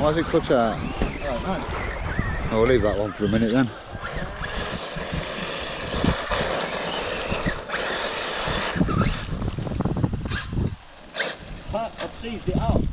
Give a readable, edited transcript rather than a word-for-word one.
Why does it cut out? I don't know. Oh, we'll leave that one for a minute then. But I've seized it up.